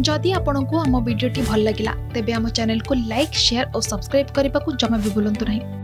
जदि आपंक आम भिडी भल लगा तेब आम चैनल को लाइक शेयर और सब्सक्राइब करने को जमा भी भूलु नहीं।